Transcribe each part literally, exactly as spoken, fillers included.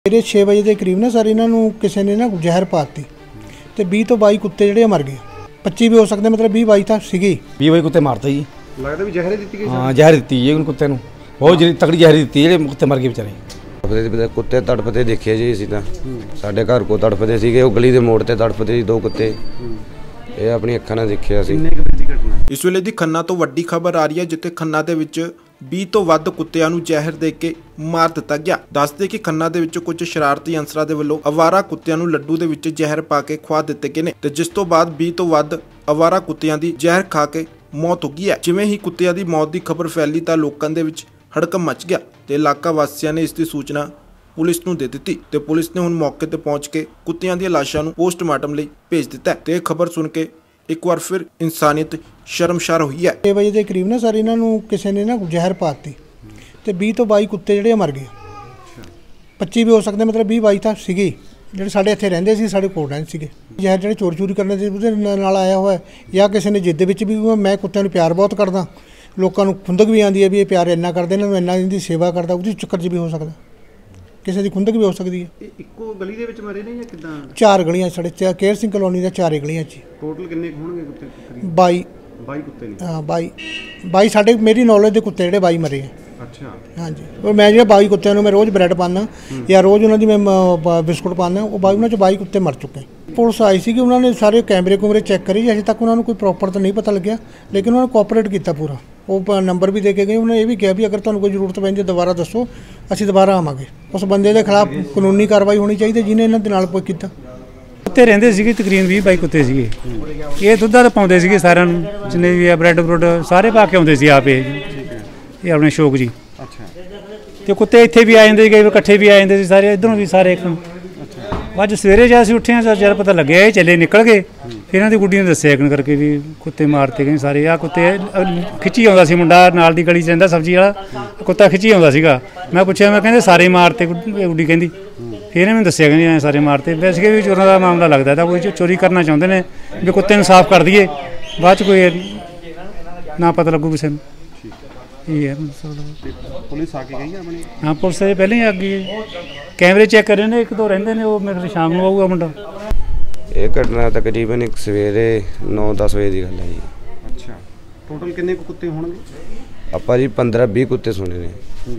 मेरे छे बजे के करीब ना सर इन्हों किसी ने ना जहर पाती तो बीस तो बाई कुत्ते जोड़े मर गए। पच्ची भी हो सकते, मतलब बीस बाई था सीगी बीस बाई कुत्ते मारते जी। लगता भी जहर दी गई। हाँ जहर दी है उन कुत्ते बहुत तगड़ी जहर दी है, कुत्ते मर गए बेचारे। कुत्ते तड़पते देखे जी असीं तां साडे घर को तड़पते सीगे, गली के मोड़ ते तड़पते जी दो कुत्ते, ये अपनी अखां नाल देखिया सी। इस वेले दी खन्ना तो वड्डी खबर आ रही है जिथे खन्ना दे विच बीस तो वध कुत्तिਆਂ ਨੂੰ ਜ਼ਹਿਰ ਦੇ ਕੇ ਮਾਰ ਦਿੱਤਾ ਗਿਆ। ਦੱਸਦੇ ਕਿ ਖੰਨਾ ਦੇ ਵਿੱਚ ਕੁਝ ਸ਼ਰਾਰਤੀ ਅੰਸਰਾਂ ਦੇ ਵੱਲੋਂ ਅਵਾਰਾ ਕੁੱਤਿਆਂ ਨੂੰ ਲੱਡੂ ਦੇ ਵਿੱਚ ਜ਼ਹਿਰ ਪਾ ਕੇ ਖਵਾ ਦਿੱਤੇ ਗਏ ਨੇ ਤੇ ਜਿਸ ਤੋਂ ਬਾਅਦ बीस ਤੋਂ ਵੱਧ ਅਵਾਰਾ ਕੁੱਤਿਆਂ ਦੀ ਜ਼ਹਿਰ ਖਾ ਕੇ ਮੌਤ ਹੋ ਗਈ ਹੈ। ਜਿਵੇਂ ਹੀ ਕੁੱਤਿਆਂ ਦੀ ਮੌਤ ਦੀ ਖਬਰ ਫੈਲੀ ਤਾਂ ਲੋਕਾਂ ਦੇ ਵਿੱਚ ਹੜਕੰਪ ਮਚ ਗਿਆ ਤੇ ਇਲਾਕਾ ਵਾਸੀਆਂ ਨੇ ਇਸ ਦੀ ਸੂਚਨਾ ਪੁਲਿਸ ਨੂੰ ਦੇ ਦਿੱਤੀ ਤੇ ਪੁਲਿਸ ਨੇ ਹੁਣ ਮੌਕੇ ਤੇ ਪਹੁੰਚ ਕੇ ਕੁੱਤਿਆਂ ਦੀਆਂ ਲਾਸ਼ਾਂ ਨੂੰ ਪੋਸਟਮਾਰਟਮ ਲਈ ਭੇਜ ਦਿੱਤਾ ਤੇ ਇਹ ਖਬਰ ਸੁਣ ਕੇ एक बार फिर इंसानियत शर्मशार हुई है। छे बजे के करीब ना सर इन्हों किसी ने ना जहर पाती तो बीस तो बाई कुत्ते जोड़े मर गए। पच्ची भी हो सकते, मतलब बीस बाई था सीगी जो साढ़े इतने रहिंदे सी, साढ़े कोल रहिंदे सीगे। जहर जो चोरी चोरी करने से नाल आया हुआ है या किसी ने जिद विच भी मैं कुत्तियां नूं प्यार बहुत करदा, लोगों को खुंदक भी आती है भी ये प्यार इन्ना करते इन्हों इन्ना इनकी सेवा करता, उस चक्कर च भी हो सकता, किसी की खुंदक भी हो सकती है। इक्को गली दे विच मरे ने या किदां? चार गलियां साढ़े केयर सिंह कलोनी दे चारे गलियां च टोटल किन्ने होणगे कुत्ते? बाई बाई कुत्ते ने। हाँ बाई बाई साढ़े मेरी नॉलेज के कुत्ते जोड़े बाई मरे हैं। अच्छा हाँ जी, और मैं जो बाई कुत्तियां मैं रोज़ ब्रैड पाना या रोज़ उन्होंने मैं बिस्कुट पाना, वो बाई उन्होंने बाई कुत्ते मर चुके हैं। पुलिस आई सी कि उन्होंने सारे कैमरे कुमरे चैक करी, अजे तक उन्होंने कोई प्रॉपर तो नहीं पता लग्या, लेकिन उन्होंने कोऑपरेट किया पूरा। वो नंबर भी दे के गए, उन्होंने ये भी कहा भी अगर तुहानूं कोई जरूरत पैंदी दोबारा दसो, असीं दोबारा आवांगे। उस बंदे के खिलाफ कानूनी कार्रवाई होनी चाहिए जिन्हें इन्हां दे नाल कोई कीता। कुत्ते रहिंदे सीगे तकरीबन बीस बाई कुत्ते सीगे, ये दुद्धा तो पाउंदे सीगे सारिਆਂ ਨੂੰ, जिन्ने भी ब्रैड ब्रुड सारे पा के आउंदे सी आप ये अपने शौक जी। तो कुत्ते इत्थे भी आ जांदे कई इकट्ठे भी आ जांदे सी सारे, इधरों भी सारे एक। अज सवेरे जद असीं उठे तो जद पता लगे ये चले निकल गए, फिर इन्हां दी गुड्डी ने दस्सिया इक करके भी कुत्ते मारते गए सारे। आ कुत्ते खिच्ची आउंदा सी मुंडा नाल दी गली च रहिंदा सब्जी वाला, कुत्ता खिच्ची आउंदा सीगा। मैं पुछया मैं कहंदे सारे मारते, गुड्डी कहंदी फिर इन्हें दस्सिया कहंदी ऐ सारे मारते। वैसे भी चोरों का मामला लगता था, कोई चोरी करना चाहते हैं भी कुत्ते नूं साफ कर दईए, बाद कोई ना पता लगू किसी को। पुलिस आके गई अपनी? हाँ पुलिस पहले ही आ गई, कैमरे चेक कर रहे हैं, एक दो रहिंदे ने, वो मेरे शाम को आऊगा मुंडा। ये घटना तकरीबन एक सवेरे नौ दस बजे की गल है जी। अच्छा टोटल किन्ने कुत्ते होणगे? आपां जी पंद्रह बीस कुत्ते सुने ने।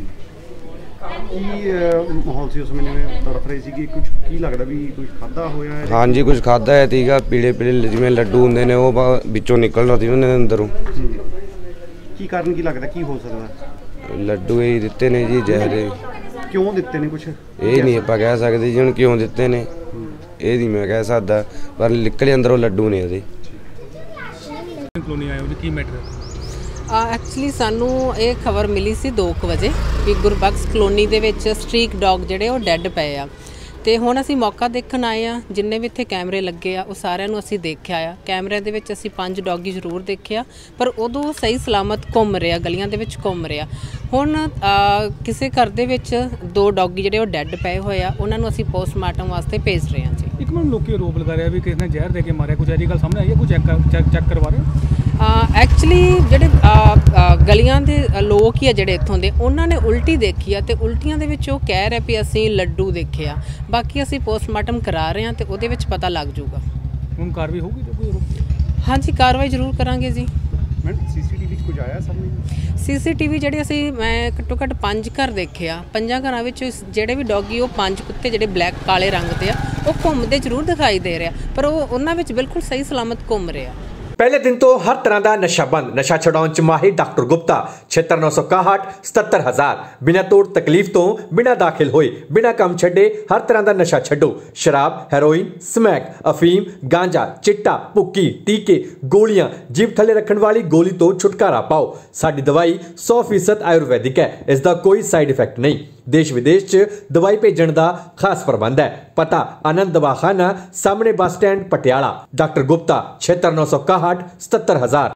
की माहौल सी उस महीने में तड़फ रहे सी, कुछ की लगदा भी कुछ खादा होया है? हाँ जी कुछ खादा है तीगा, पीले पीले जिवें लड्डू हुंदे ने, वो विचों निकल रहा थी उन्हें अंदरों। की कारण की लगता की हो सकता? लड्डू ही दिते ने जी जहर। क्यों दिते ने कुछ ये नहीं आपां कह सकते जी हुण क्यों दिते ने, ये नहीं मैं कह सकदा, पर निकले अंदरों लड्डू ने ਇਹਦੇ। ਕਲੋਨੀ ਆਏ ਉਹਦੀ ਕੀ ਮੈਟਰ? ਐਕਚੁਅਲੀ ਸਾਨੂੰ ਇਹ ਖਬਰ ਮਿਲੀ ਸੀ ਦੋ ਕੁ ਵਜੇ ਵੀ ਗੁਰਬਖਸ਼ ਕਲੋਨੀ ਦੇ ਵਿੱਚ ਸਟ੍ਰੀਕ ਡੌਗ ਜਿਹੜੇ ਉਹ ਡੈੱਡ ਪਏ ਆ ਤੇ ਹੁਣ ਅਸੀਂ ਮੌਕਾ ਦੇਖਣ ਆਏ ਆ। ਜਿੰਨੇ ਵੀ ਇੱਥੇ ਕੈਮਰੇ ਲੱਗੇ ਆ ਉਹ ਸਾਰਿਆਂ ਨੂੰ ਅਸੀਂ ਦੇਖਿਆ ਆ। ਕੈਮਰਿਆਂ ਦੇ ਵਿੱਚ ਅਸੀਂ ਪੰਜ ਡੌਗੀ ਜ਼ਰੂਰ ਦੇਖਿਆ, ਪਰ ਉਦੋਂ ਸਹੀ ਸਲਾਮਤ ਘੁੰਮ ਰਿਹਾ, ਗਲੀਆਂ ਦੇ ਵਿੱਚ ਘੁੰਮ ਰਿਹਾ। ਹੁਣ ਕਿਸੇ ਘਰ ਦੇ ਵਿੱਚ ਦੋ ਡੌਗੀ ਜਿਹੜੇ ਉਹ ਡੈੱਡ ਪਏ ਹੋਏ ਆ, ਉਹਨਾਂ ਨੂੰ ਅਸੀਂ ਪੋਸਟਮਾਰਟਮ ਵਾਸਤੇ ਭੇਜ ਰਹੇ ਹਾਂ ਜੀ। ਇੱਕ ਮਿੰਟ ਲੋਕੀ ਆਰੋਪ ਲਗਾ ਰਿਹਾ ਵੀ ਕਿਸੇ ਨੇ ਜ਼ਹਿਰ ਦੇ ਕੇ ਮਾਰਿਆ, ਕੁਝ ਐਸੀ ਗੱਲ ਸਾਹਮਣੇ ਆਈ ਹੈ? ਕੋਈ ਚੈੱਕ ਚੈੱਕ ਕਰਵਾ ਰਹੇ? ਐਕਚੁਅਲੀ ਜਿਹੜੇ ਗਲੀਆਂ ਦੇ ਲੋਕ ਹੀ ਆ ਜਿਹੜੇ ਇੱਥੋਂ ਦੇ, ਉਹਨਾਂ ਨੇ ਉਲਟੀ ਦੇਖੀ ਆ ਤੇ ਉਲਟੀਆਂ ਦੇ ਵਿੱਚ ਉਹ ਕਹਿ ਰਹੇ ਵੀ ਅਸੀਂ ਲੱਡੂ ਦੇਖਿਆ। ਬਾਕੀ ਅਸੀਂ ਪੋਸਟਮਾਰਟਮ ਕਰਾ ਰਹੇ ਹਾਂ ਤੇ ਉਹਦੇ ਵਿੱਚ ਪਤਾ ਲੱਗ ਜਾਊਗਾ। ਹੁਣ ਕਾਰਵਾਈ ਹੋਊਗੀ ਤੇ ਕੋਈ? ਹਾਂਜੀ ਕਾਰਵਾਈ ਜ਼ਰੂਰ ਕਰਾਂਗੇ ਜੀ। ਮੈਡਮ ਸੀਸੀਟੀਵੀ 'ਚ ਕੁਝ ਆਇਆ ਸਾਹਮਣੇ? ਸੀਸੀਟੀਵੀ ਜਿਹੜੇ ਅਸੀਂ ਮੈਂ ਘੱਟੋ ਘੱਟ ਪੰਜ ਘਰ ਦੇਖਿਆ, ਪੰਜਾਂ ਘਰਾਂ ਵਿੱਚ ਜਿਹੜੇ ਵੀ ਡੌਗੀ ਉਹ ਪੰਜ ਕੁੱਤੇ ਜਿਹੜੇ ਬਲੈਕ ਕਾਲੇ ਰੰਗ ਦੇ ਆ ਉਹ ਘੁੰਮਦੇ ਜ਼ਰੂਰ ਦਿਖਾਈ ਦੇ ਰਿਹਾ, ਪਰ ਉਹ ਉਹਨਾਂ ਵਿੱਚ ਬਿਲਕੁਲ ਸਹੀ ਸਲਾਮਤ ਘੁੰਮ ਰਿਹਾ। पहले दिन तो हर तरह का नशा बंद, नशा छुड़ाउण च माहिर डॉक्टर गुप्ता। छिहत्तर नौ सौ इकाहठ सतहत्तर हजार बिना तोड़ तकलीफ तो बिना दाखिल होए बिना काम छड्डे हर तरह का नशा छड्डो। शराब, हेरोइन, स्मैक, अफीम, गांजा, चिट्टा, भुक्की, टीके, गोलियां, जीभ थले रखने वाली गोली तो छुटकारा पाओ। साडी दवाई सौ फीसद आयुर्वैदिक है, इसका कोई साइड इफेक्ट नहीं। देश विदेश च दवाई भेजण दा खास प्रबंध है। पता आनंद दवाखाना सामने bus stand Patiala. Doctor Gupta छिहत्तर नौ सौ इकाहठ सतहत्तर हजार।